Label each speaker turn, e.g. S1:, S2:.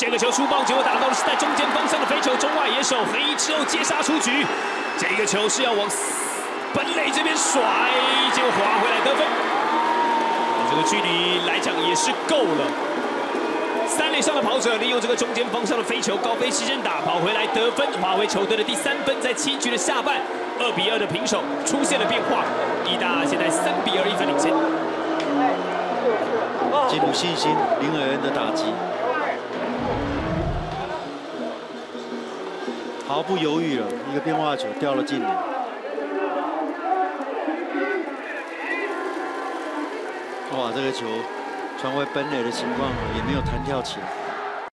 S1: 这个球出棒，结果打到的是在中间方向的飞球，中外野手黑之后接杀出局。这个球是要往本垒这边甩，结果滑回来得分。这个距离来讲也是够了。三垒上的跑者利用这个中间方向的飞球高飞牺牲打跑回来得分，划回球队的第3分。在7局的下半，2比2的平手出现了变化，义大现在3比21分领先。
S2: 进入信心，林尔恩的打击。 毫不犹豫了，一个变化球掉了进垒。哇，这个球传回本垒的情况也没有弹跳起来。